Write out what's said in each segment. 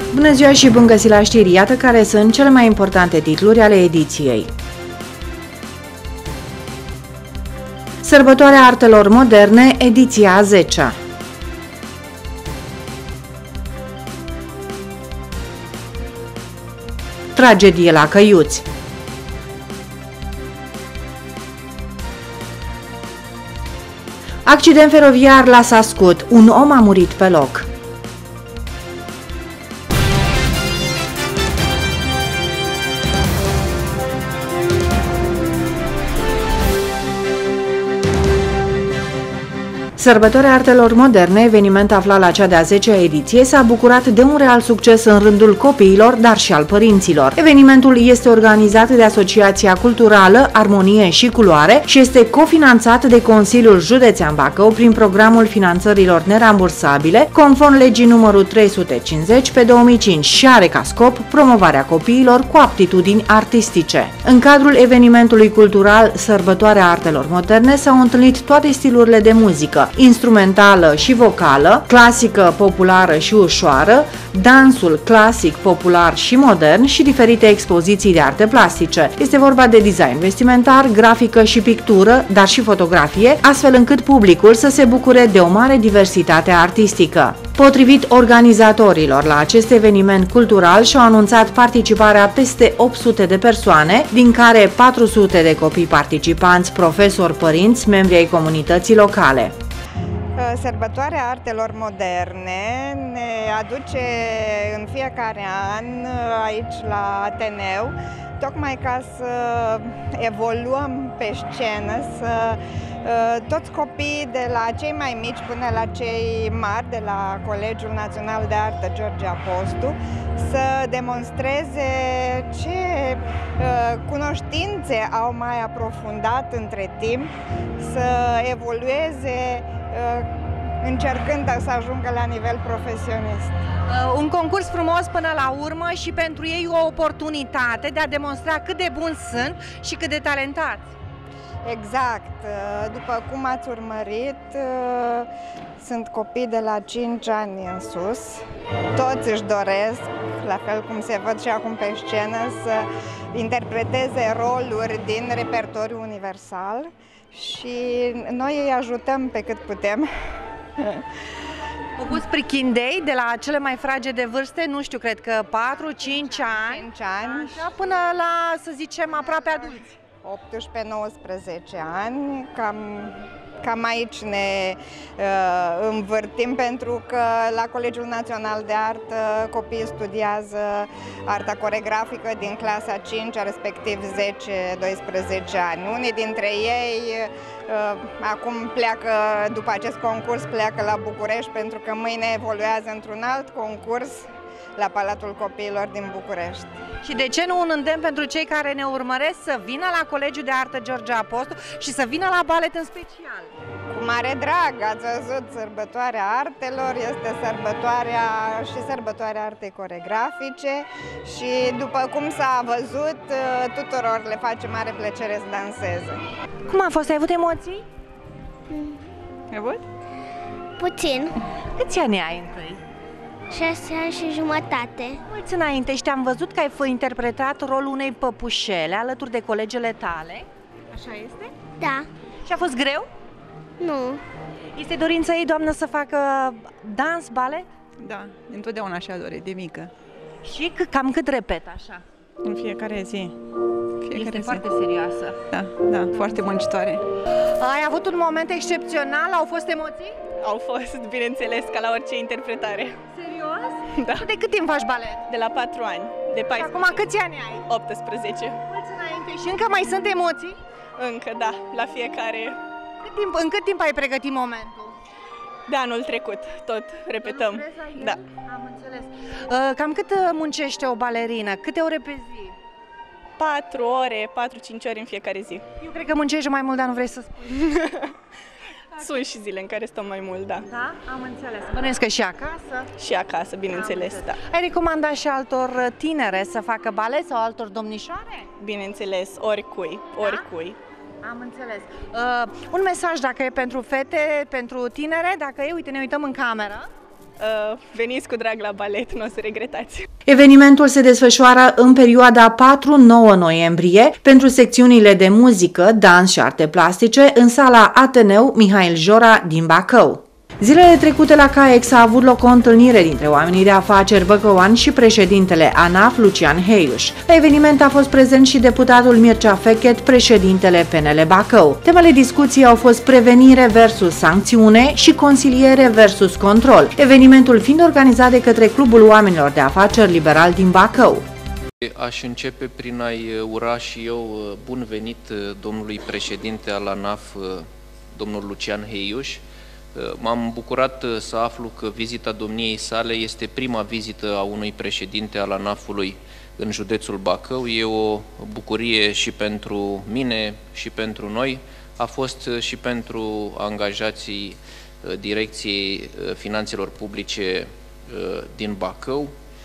Bună ziua și bun găsit la știri! Iată care sunt cele mai importante titluri ale ediției. Sărbătoarea artelor moderne, ediția a 10-a. Tragedie la Căiuți. Accident feroviar la Sascut. Un om a murit pe loc. Sărbătoarea artelor moderne, eveniment aflat la cea de-a 10-a ediție, s-a bucurat de un real succes în rândul copiilor, dar și al părinților. Evenimentul este organizat de Asociația Culturală Armonie și Culoare și este cofinanțat de Consiliul Județean Bacău prin programul finanțărilor nerambursabile, conform legii numărul 350 pe 2005 și are ca scop promovarea copiilor cu aptitudini artistice. În cadrul evenimentului cultural Sărbătoarea artelor moderne s-au întâlnit toate stilurile de muzică, instrumentală și vocală, clasică, populară și ușoară, dansul clasic, popular și modern și diferite expoziții de arte plastice. Este vorba de design vestimentar, grafică și pictură, dar și fotografie, astfel încât publicul să se bucure de o mare diversitate artistică. Potrivit organizatorilor la acest eveniment cultural, și-au anunțat participarea peste 800 de persoane, din care 400 de copii participanți, profesori, părinți, membri ai comunității locale. Sărbătoarea artelor moderne ne aduce în fiecare an aici la Ateneu, tocmai ca să evoluăm pe scenă, să toți copiii de la cei mai mici până la cei mari de la Colegiul Național de Artă George Apostu să demonstreze ce cunoștințe au mai aprofundat între timp, să evolueze încercând să ajungă la nivel profesionist. Un concurs frumos până la urmă și pentru ei o oportunitate de a demonstra cât de buni sunt și cât de talentați. Exact. După cum ați urmărit, sunt copii de la 5 ani în sus. Toți își doresc, la fel cum se văd și acum pe scenă, să interpreteze roluri din repertoriul universal și noi îi ajutăm pe cât putem. Au pus prichindei de la cele mai fragede vârste, nu știu, cred că 4-5 ani, 5 ani. Așa, până la, să zicem, aproape adulți. 18-19 ani, cam aici ne învârtim, pentru că la Colegiul Național de Artă copiii studiază arta coregrafică din clasa 5, respectiv 10-12 ani. Unii dintre ei acum pleacă, după acest concurs, pleacă la București, pentru că mâine evoluează într-un alt concurs la Palatul Copiilor din București. Și de ce nu un îndemn pentru cei care ne urmăresc să vină la Colegiul de Artă George Apostu și să vină la balet în special? Cu mare drag! Ați văzut, Sărbătoarea Artelor este sărbătoarea artei coregrafice și, după cum s-a văzut, tuturor le face mare plăcere să danseze. Cum a fost? Ai avut emoții? Ai avut? Puțin. Câți ani ai întâi? 6 ani și jumătate. Mulți înainte și te-am văzut că ai interpretat rolul unei păpușele alături de colegele tale. Așa este? Da. Și a fost greu? Nu. Este dorința ei, doamnă, să facă dans, balet? Da, întotdeauna așa dore, de mică. Și cam cât repet așa? În fiecare zi. Este foarte serioasă. Da, da, foarte muncitoare. Ai avut un moment excepțional? Au fost emoții? Au fost, bineînțeles, ca la orice interpretare. Serios? Da. De cât timp faci balet? De la 4 ani, de 14. Și acum câți ani ai? 18. Mulți înainte. Și încă mai sunt emoții? Încă, da, la fiecare. În cât timp ai pregătit momentul? De anul trecut, tot repetăm. Da. Am înțeles. Cam cât muncește o balerină? Câte ore pe zi? 4 ore, 4-5 ore în fiecare zi. Eu cred că muncești mai mult, dar nu vrei să spui. Sunt și zile în care stăm mai mult, da. Da? Am înțeles. Bănuiesc că și acasă? Și acasă, bineînțeles, da. Ai recomandat și altor tinere să facă balet sau altor domnișoare? Bineînțeles, oricui, oricui. Am înțeles. Un mesaj dacă e pentru fete, pentru tinere, dacă e, uite, ne uităm în cameră. Veniți cu drag la balet, nu o să regretați. Evenimentul se desfășoară în perioada 4-9 noiembrie pentru secțiunile de muzică, dans și arte plastice în sala Ateneu Mihail Jora din Bacău. Zilele trecute la CAEX a avut loc o întâlnire dintre oamenii de afaceri băcăuani și președintele ANAF, Lucian Heiuș. La eveniment a fost prezent și deputatul Mircea Fechet, președintele PNL Bacău. Temele discuției au fost prevenire versus sancțiune și consiliere versus control, evenimentul fiind organizat de către Clubul Oamenilor de Afaceri Liberal din Bacău. Aș începe prin a-i ura și eu bun venit domnului președinte al ANAF, domnul Lucian Heiuș. M-am bucurat să aflu că vizita domniei sale este prima vizită a unui președinte al ANAF-ului în județul Bacău. E o bucurie și pentru mine și pentru noi, a fost și pentru angajații Direcției Finanțelor Publice din Bacău.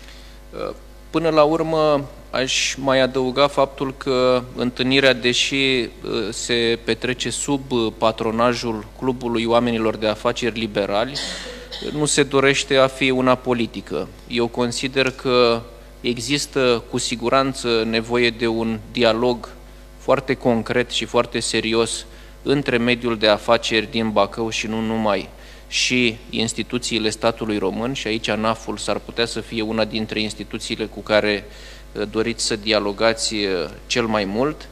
Până la urmă, aș mai adăuga faptul că întâlnirea, deși se petrece sub patronajul Clubului Oamenilor de Afaceri Liberali, nu se dorește a fi una politică. Eu consider că există cu siguranță nevoie de un dialog foarte concret și foarte serios între mediul de afaceri din Bacău și nu numai, și instituțiile statului român, și aici ANAF-ul s-ar putea să fie una dintre instituțiile cu care doriți să dialogați cel mai mult.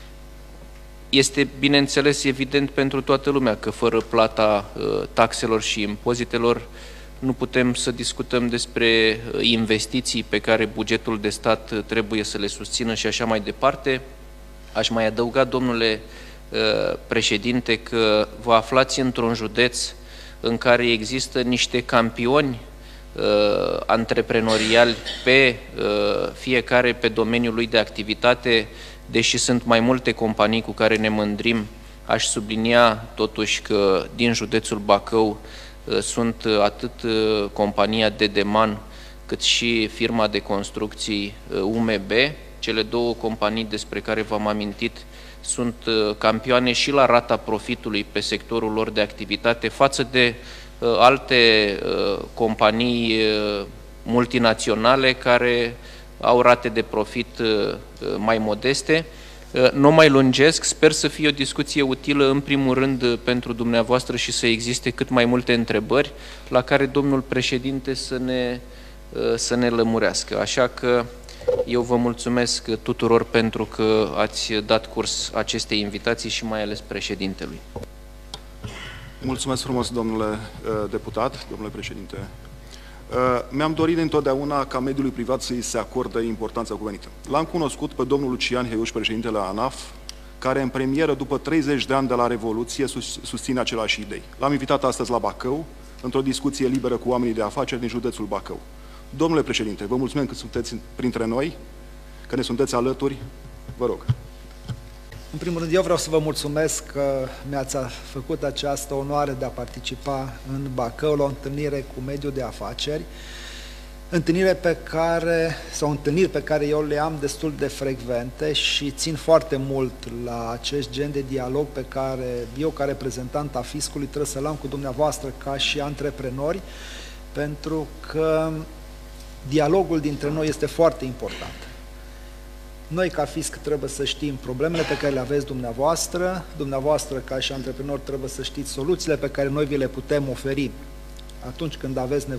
Este, bineînțeles, evident pentru toată lumea că fără plata taxelor și impozitelor nu putem să discutăm despre investiții pe care bugetul de stat trebuie să le susțină și așa mai departe. Aș mai adăuga, domnule președinte, că vă aflați într-un județ în care există niște campioni antreprenoriali fiecare pe domeniul lui de activitate, deși sunt mai multe companii cu care ne mândrim. Aș sublinia totuși că din județul Bacău sunt atât compania Dedeman cât și firma de construcții UMB. Cele două companii despre care v-am amintit sunt campioane și la rata profitului pe sectorul lor de activitate față de alte companii multinaționale care au rate de profit mai modeste. Nu mai lungesc, sper să fie o discuție utilă în primul rând pentru dumneavoastră și să existe cât mai multe întrebări la care domnul președinte să ne lămurească. Așa că eu vă mulțumesc tuturor pentru că ați dat curs acestei invitații și mai ales președintelui. Mulțumesc frumos, domnule deputat, domnule președinte. Mi-am dorit întotdeauna ca mediului privat să-i se acorde importanța cuvenită. L-am cunoscut pe domnul Lucian Heiuș, președintele ANAF, care în premieră, după 30 de ani de la Revoluție, susține aceleași idei. L-am invitat astăzi la Bacău, într-o discuție liberă cu oamenii de afaceri din județul Bacău. Domnule președinte, vă mulțumim că sunteți printre noi, că ne sunteți alături. Vă rog. În primul rând, eu vreau să vă mulțumesc că mi-ați făcut această onoare de a participa în Bacău la o întâlnire cu mediul de afaceri, întâlniri pe care eu le am destul de frecvente și țin foarte mult la acest gen de dialog pe care eu, ca reprezentant a fiscului, trebuie să-l am cu dumneavoastră ca și antreprenori, pentru că dialogul dintre noi este foarte important. Noi, ca fisc, trebuie să știm problemele pe care le aveți dumneavoastră, ca și antreprenori, trebuie să știți soluțiile pe care noi vi le putem oferi atunci când aveți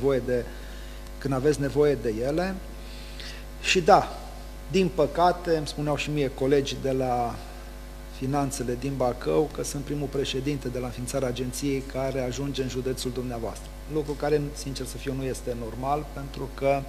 nevoie de ele. Și da, din păcate, îmi spuneau și mie colegii de la Finanțele din Bacău că sunt primul președinte de la înființarea agenției care ajunge în județul dumneavoastră. Lucru care, sincer să fiu, nu este normal, pentru că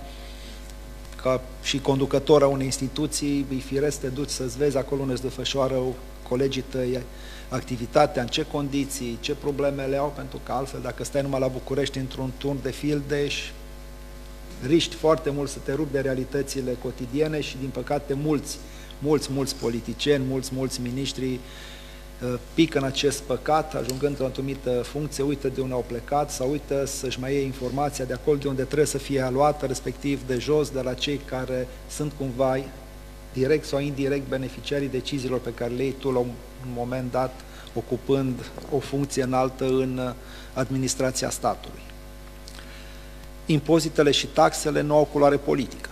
ca și conducător a unei instituții, îi firesc, te duci să-ți vezi acolo unde îți desfășoară colegii tăi activitatea, în ce condiții, ce probleme le au, pentru că altfel, dacă stai numai la București într-un turn de fildeș, riști foarte mult să te rupi de realitățile cotidiene și, din păcate, mulți politicieni, mulți miniștri pică în acest păcat, ajungând într-o anumită funcție, uită de unde au plecat sau uită să-și mai iei informația de acolo de unde trebuie să fie luată, respectiv de jos, de la cei care sunt cumva direct sau indirect beneficiarii deciziilor pe care le iei tu la un moment dat, ocupând o funcție înaltă în administrația statului. impozitele și taxele nu au culoare politică.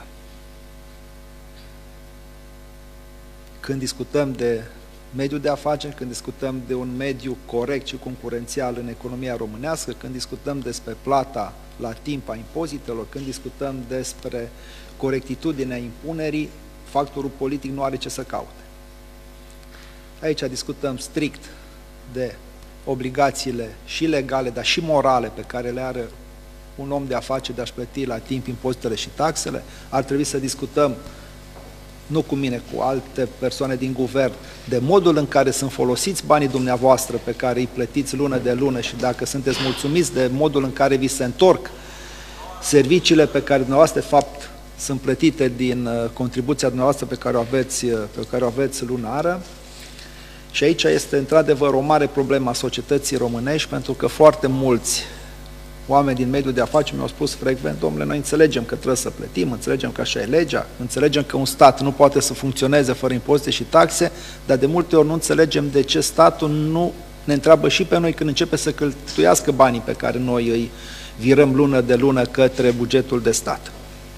Când discutăm de mediul de afaceri, când discutăm de un mediu corect și concurențial în economia românească, când discutăm despre plata la timp a impozitelor, când discutăm despre corectitudinea impunerii, factorul politic nu are ce să caute. Aici discutăm strict de obligațiile și legale, dar și morale pe care le are un om de afaceri de a-și plăti la timp impozitele și taxele. Ar trebui să discutăm, nu cu mine, cu alte persoane din guvern, de modul în care sunt folosiți banii dumneavoastră pe care îi plătiți lună de lună și dacă sunteți mulțumiți de modul în care vi se întorc serviciile pe care dumneavoastră, de fapt, sunt plătite din contribuția dumneavoastră pe care o aveți lunară. Și aici este într-adevăr o mare problemă a societății românești, pentru că foarte mulți oameni din mediul de afaceri mi-au spus frecvent: domnule, noi înțelegem că trebuie să plătim, înțelegem că așa e legea, înțelegem că un stat nu poate să funcționeze fără impozite și taxe, dar de multe ori nu înțelegem de ce statul nu ne întreabă și pe noi când începe să cheltuiască banii pe care noi îi virăm lună de lună către bugetul de stat.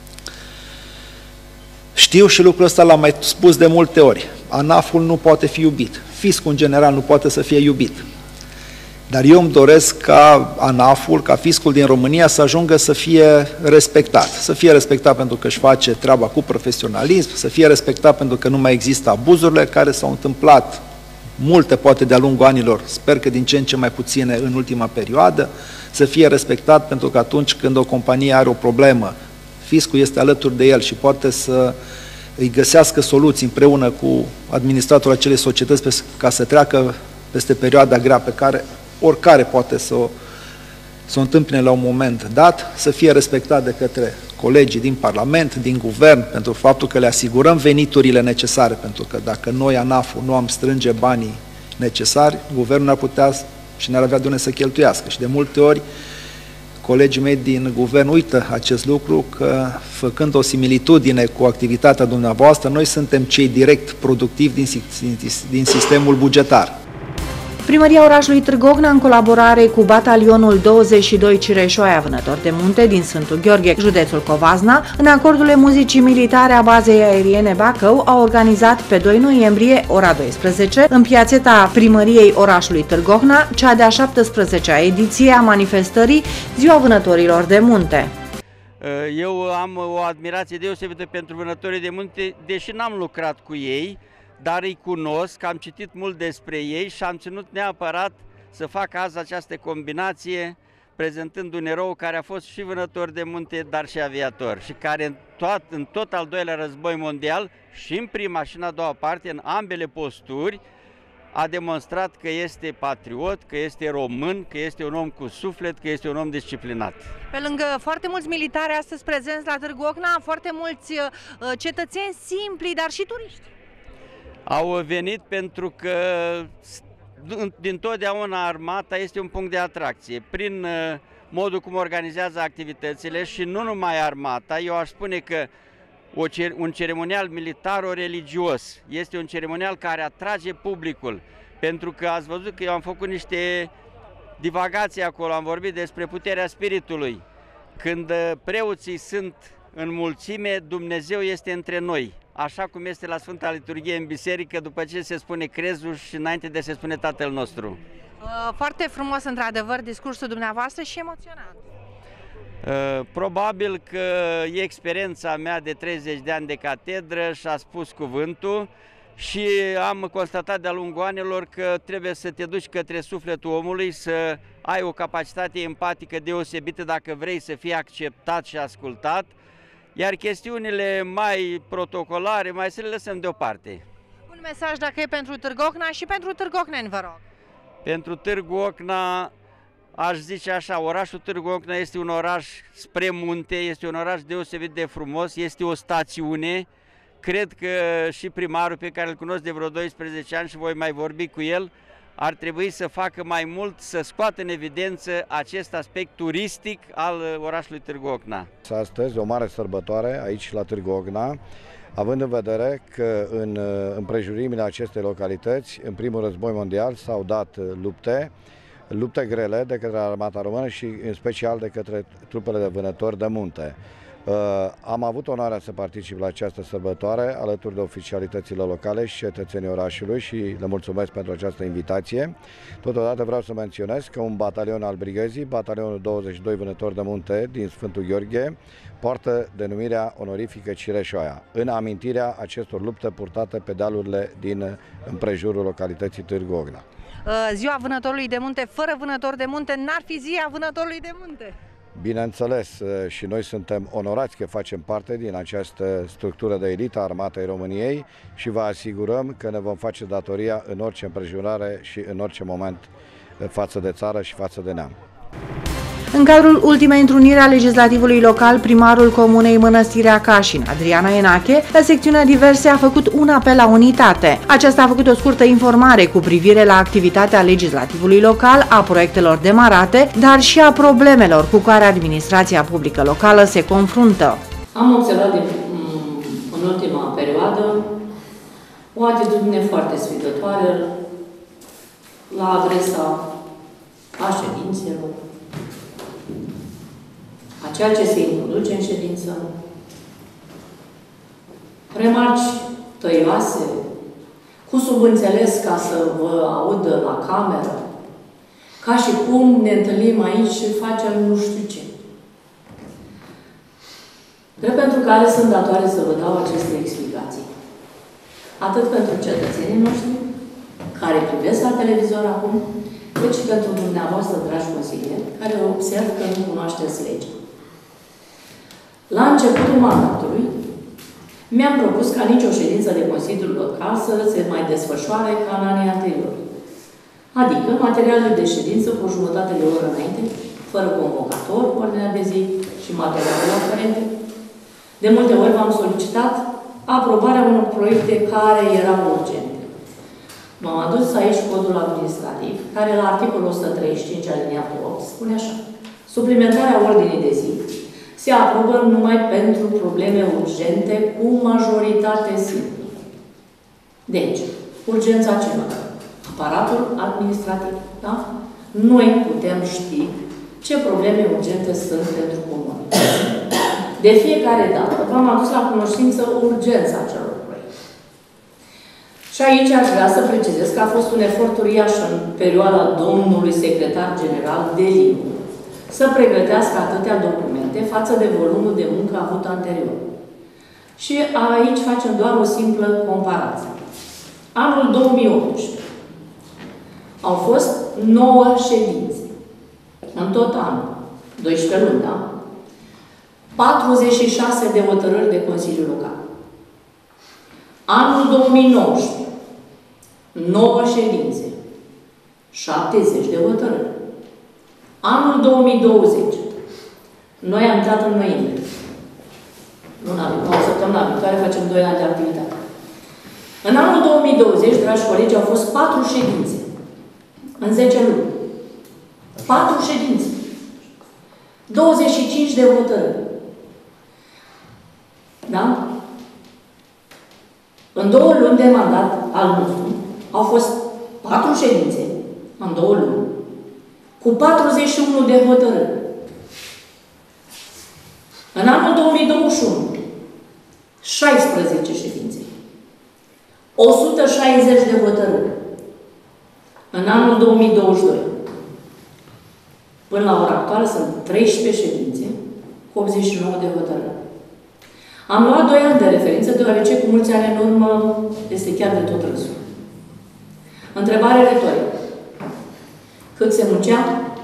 Știu și lucrul ăsta l-am mai spus de multe ori. ANAF-ul nu poate fi iubit. Fiscul în general nu poate să fie iubit. Dar eu îmi doresc ca ANAF-ul, ca fiscul din România să ajungă să fie respectat. Să fie respectat pentru că își face treaba cu profesionalism, să fie respectat pentru că nu mai există abuzurile care s-au întâmplat multe, poate de-a lungul anilor, sper că din ce în ce mai puține în ultima perioadă, să fie respectat pentru că atunci când o companie are o problemă, fiscul este alături de el și poate să îi găsească soluții împreună cu administratorul acelei societăți ca să treacă peste perioada grea pe care oricare poate să o întâmpine la un moment dat, să fie respectat de către colegii din Parlament, din Guvern, pentru faptul că le asigurăm veniturile necesare, pentru că dacă noi, ANAF-ul, nu am strânge banii necesari, Guvernul n-ar putea și n-ar avea de unde să cheltuiască. Și de multe ori colegii mei din Guvern uită acest lucru, că făcând o similitudine cu activitatea dumneavoastră, noi suntem cei direct productivi din sistemul bugetar. Primăria orașului Târgu Ocna, în colaborare cu batalionul 22 Cireșoaia Vânători de Munte din Sfântul Gheorghe, județul Covasna, în acordurile muzicii militare a bazei aeriene Bacău, au organizat pe 2 noiembrie, ora 12, în piațeta primăriei orașului Târgu Ocna, cea de-a 17-a ediție a manifestării Ziua Vânătorilor de Munte. Eu am o admirație deosebită pentru vânătorii de munte, deși n-am lucrat cu ei, dar îi cunosc, am citit mult despre ei și am ținut neapărat să fac azi această combinație, prezentând un erou care a fost și vânător de munte, dar și aviator și care în tot al doilea război mondial și în prima și în a doua parte, în ambele posturi, a demonstrat că este patriot, că este român, că este un om cu suflet, că este un om disciplinat. Pe lângă foarte mulți militari astăzi prezenți la Târgu Ocna, foarte mulți cetățeni simpli, dar și turiști. Au venit pentru că dintotdeauna armata este un punct de atracție. Prin modul cum organizează activitățile și nu numai armata, eu aș spune că un ceremonial militar-religios este un ceremonial care atrage publicul. Pentru că ați văzut că eu am făcut niște divagații acolo, am vorbit despre puterea spiritului. Când preoții sunt în mulțime, Dumnezeu este între noi. Așa cum este la Sfânta Liturghie în biserică, după ce se spune crezul și înainte de se spune Tatăl nostru. Foarte frumos, într-adevăr, discursul dumneavoastră și emoționant. Probabil că e experiența mea de 30 de ani de catedră și a spus cuvântul și am constatat de-a lungul anilor că trebuie să te duci către sufletul omului, să ai o capacitate empatică deosebită dacă vrei să fii acceptat și ascultat. Iar chestiunile mai protocolare, mai să le lăsăm deoparte. Un mesaj dacă e pentru Târgu Ocna și pentru târgocneni, vă rog. Pentru Târgu Ocna aș zice așa, orașul Târgu Ocna este un oraș spre munte, este un oraș deosebit de frumos, este o stațiune. Cred că și primarul pe care îl cunosc de vreo 12 ani și voi mai vorbi cu el, ar trebui să facă mai mult, să scoată în evidență acest aspect turistic al orașului Târgu Ocna. Astăzi o mare sărbătoare aici la Târgu Ocna, având în vedere că în împrejurimile acestei localități, în primul război mondial, s-au dat lupte lupte grele de către armata română și în special de către trupele de vânători de munte. Am avut onoarea să particip la această sărbătoare alături de oficialitățile locale și cetățenii orașului și le mulțumesc pentru această invitație. Totodată vreau să menționez că un batalion al brigăzii, batalionul 22 Vânători de Munte din Sfântul Gheorghe, poartă denumirea onorifică Cireșoaia, în amintirea acestor lupte purtate pe dealurile din împrejurul localității Târgu Ogna. Ziua Vânătorului de Munte, fără vânător de munte, n-ar fi ziua Vânătorului de Munte. Bineînțeles, și noi suntem onorați că facem parte din această structură de elită a Armatei României și vă asigurăm că ne vom face datoria în orice împrejurare și în orice moment față de țară și față de neam. În cadrul ultimei întruniri a legislativului local, primarul comunei Mănăstirea Cașin, Adriana Enache, la secțiunea diverse a făcut un apel la unitate. Aceasta a făcut o scurtă informare cu privire la activitatea legislativului local, a proiectelor demarate, dar și a problemelor cu care administrația publică locală se confruntă. Am observat în ultima perioadă o atitudine foarte sfidătoare la adresa a ședințelor, a ceea ce se introduce în ședință, remarci tăioase, cu subînțeles ca să vă audă la cameră, ca și cum ne întâlnim aici și facem nu știu ce. Drept pentru care sunt datoare să vă dau aceste explicații. Atât pentru cetățenii noștri, care privesc la televizor acum, cât și pentru dumneavoastră, dragi consilieri, care observ că nu cunoașteți legea. La începutul mandatului, mi-am propus ca nicio ședință de Consiliul Local să se mai desfășoare ca în anii anteriori. Adică materialele de ședință cu o jumătate de oră înainte, fără convocator, ordinea de zi și materialele aferente. De multe ori v-am solicitat aprobarea unor proiecte care erau urgente. M-am adus aici codul administrativ, care la articolul 135 aliniatul 8 spune așa: suplimentarea ordinii de zi se aprobă numai pentru probleme urgente cu majoritate simplă. Deci, urgența celor, aparatul administrativ, da? Noi putem ști ce probleme urgente sunt pentru comune. De fiecare dată v-am adus la cunoștință urgența acelor proiecte. Și aici aș vrea să precizez că a fost un efort uriaș în perioada domnului secretar general Deliu să pregătească atâtea documente față de volumul de muncă avut anterior. Și aici facem doar o simplă comparație. Anul 2018 au fost 9 ședințe. În tot anul, 12 luni, da? 46 de hotărâri de Consiliu Local. Anul 2019, 9 ședințe, 70 de hotărâri. Anul 2020, noi am intrat în noiembrie. O săptămână viitoare facem 2 ani de activitate. În anul 2020, dragi colegi, au fost 4 ședințe. În 10 luni. 4 ședințe. 25 de hotărâri. Da? În 2 luni de mandat al nostru au fost 4 ședințe, în 2 luni, cu 41 de hotărâri. În anul 2021, 16 ședințe, 160 de hotărâri. În anul 2022, până la ora actuală, sunt 13 ședințe, cu 89 de hotărâri. Am luat 2 ani de referință, deoarece cu mulți ani în urmă este chiar de tot râsul. Întrebare retorică. Cât se muncea?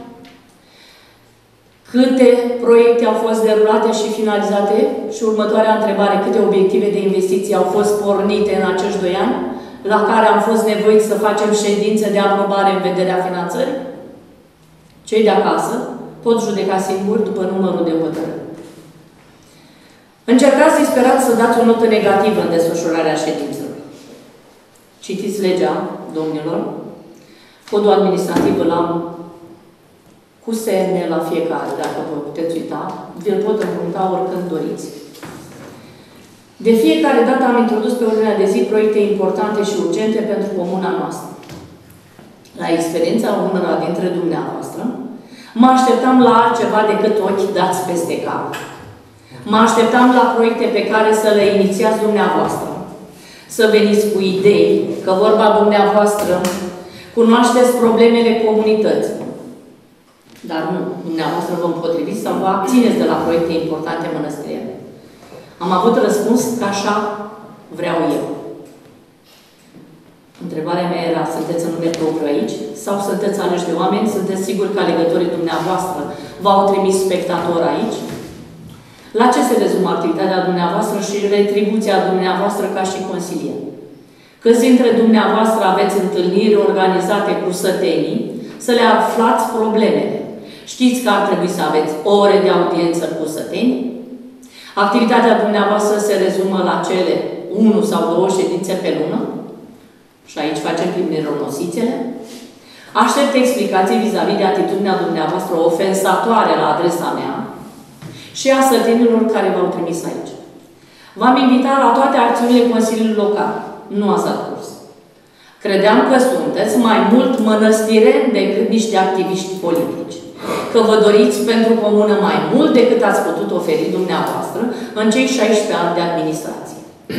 Câte proiecte au fost derulate și finalizate? Și următoarea întrebare, câte obiective de investiții au fost pornite în acești 2 ani, la care am fost nevoiți să facem ședințe de aprobare în vederea finanțării? Cei de acasă pot judeca singuri după numărul de hotărâri. Încercați disperat să dați o notă negativă în desfășurarea ședințelor. Citiți legea, domnilor. Codul administrativ îl am cu semne la fiecare, dacă vă puteți uita. Vi-l pot împrumuta oricând doriți. De fiecare dată am introdus pe ordinea de zi proiecte importante și urgente pentru comuna noastră. la experiența unora dintre dumneavoastră, mă așteptam la altceva decât ochi dați peste cap. Mă așteptam la proiecte pe care să le inițiați dumneavoastră, să veniți cu idei, că vorba dumneavoastră cunoașteți problemele comunității. Dar nu, dumneavoastră vă împotriviți sau vă abțineți de la proiecte importante mănăstiriene. Am avut răspuns că așa vreau eu. Întrebarea mea era, sunteți în nume propriu aici? Sau sunteți aleși de oameni? Sunteți siguri că alegătorii dumneavoastră v-au trimis spectator aici? La ce se rezumă activitatea dumneavoastră și retribuția dumneavoastră ca și consilier? Câți dintre dumneavoastră aveți întâlniri organizate cu sătenii să le aflați problemele? Știți că ar trebui să aveți ore de audiență cu săteni? Activitatea dumneavoastră se rezumă la cele 1 sau 2 ședințe pe lună? Și aici facem prin mironosițele. Aștept explicații vis-a-vis de atitudinea dumneavoastră ofensatoare la adresa mea și a sătenilor care v-au trimis aici. V-am invitat la toate acțiunile Consiliului Local. Nu ați dat curs. Credeam că sunteți mai mult mănăstireni decât niște activiști politici. Că vă doriți pentru comună mai mult decât ați putut oferi dumneavoastră în cei 16 ani de administrație.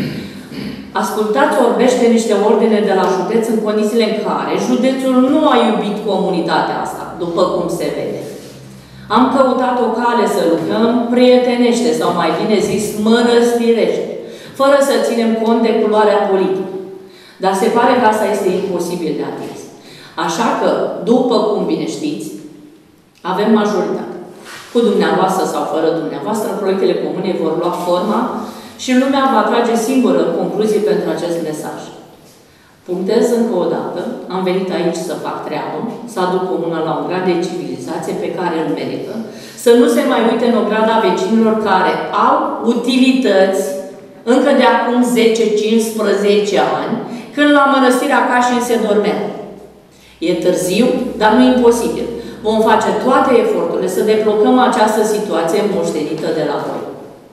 Ascultați orbește niște ordine de la județ în condițiile în care județul nu a iubit comunitatea asta, după cum se vede. Am căutat o cale să lucrăm prietenește, sau mai bine zis, mănăstirește, fără să ținem cont de culoarea politică. Dar se pare că asta este imposibil de atins. Așa că, după cum bine știți, avem majoritate. Cu dumneavoastră sau fără dumneavoastră, proiectele comune vor lua forma și lumea va trage singură concluzie pentru acest mesaj. Punctez încă o dată, am venit aici să fac treabă, să aduc comuna la un grad de civilizație pe care îl merită, să nu se mai uite în ograda vecinilor care au utilități încă de acum 10-15 ani, când la Mănăstirea Cașin se dormea. E târziu, dar nu imposibil. Vom face toate eforturile să deblocăm această situație moștenită de la voi.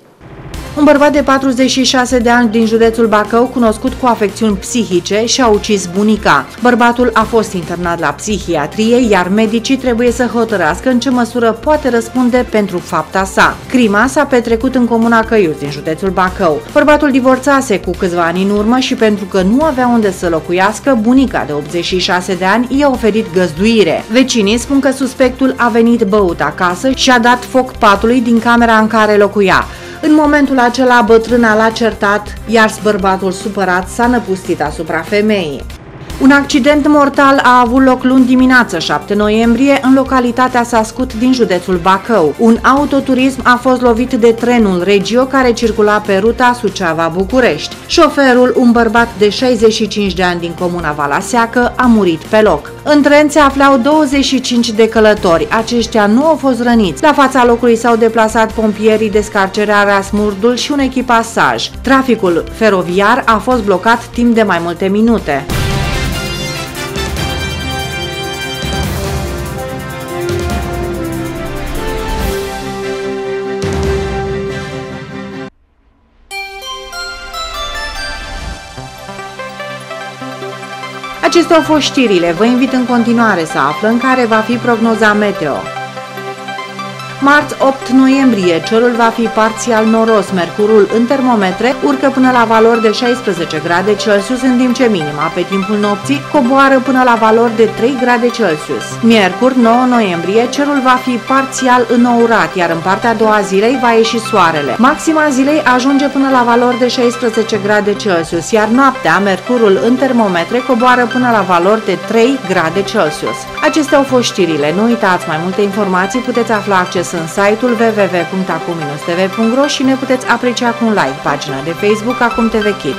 Un bărbat de 46 de ani din județul Bacău, cunoscut cu afecțiuni psihice, și-a ucis bunica. Bărbatul a fost internat la psihiatrie, iar medicii trebuie să hotărască în ce măsură poate răspunde pentru fapta sa. Crima s-a petrecut în comuna Căiuți, din județul Bacău. Bărbatul divorțase cu câțiva ani în urmă și pentru că nu avea unde să locuiască, bunica de 86 de ani i-a oferit găzduire. Vecinii spun că suspectul a venit băut acasă și a dat foc patului din camera în care locuia. În momentul acela, bătrâna l-a certat, iar bărbatul supărat s-a năpustit asupra femeii. Un accident mortal a avut loc luni dimineață, 7 noiembrie, în localitatea Sascut din județul Bacău. Un autoturism a fost lovit de trenul Regio care circula pe ruta Suceava-București. Șoferul, un bărbat de 65 de ani din comuna Valaseacă, a murit pe loc. În tren se aflau 25 de călători. Aceștia nu au fost răniți. La fața locului s-au deplasat pompierii, descarcerea Smurdul și un echipasaj. Traficul feroviar a fost blocat timp de mai multe minute. Acestea au fost știrile. Vă invit în continuare să aflăm care va fi prognoza meteo. Marți 8 noiembrie, cerul va fi parțial noros, mercurul în termometre urcă până la valori de 16 grade Celsius, în timp ce minima pe timpul nopții coboară până la valori de 3 grade Celsius. Miercuri 9 noiembrie, cerul va fi parțial înourat, iar în partea a doua zilei va ieși soarele. Maxima zilei ajunge până la valori de 16 grade Celsius, iar noaptea mercurul în termometre coboară până la valori de 3 grade Celsius. Acestea au fost știrile. Nu uitați, mai multe informații puteți afla acces în site-ul www.acum-tv.ro și ne puteți aprecia cu un like pagina de Facebook Acum TV Kid.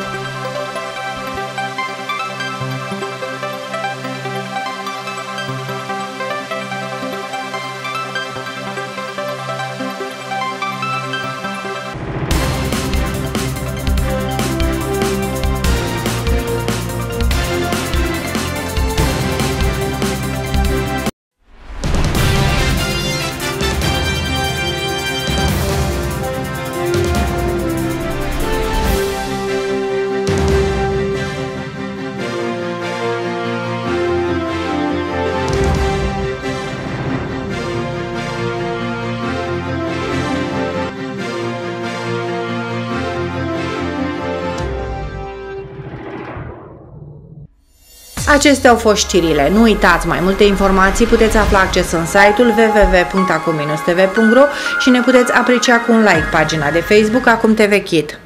Acestea au fost știrile. Nu uitați, mai multe informații puteți afla acces în site-ul www.acum-tv.ro și ne puteți aprecia cu un like pagina de Facebook Acum TV Kid.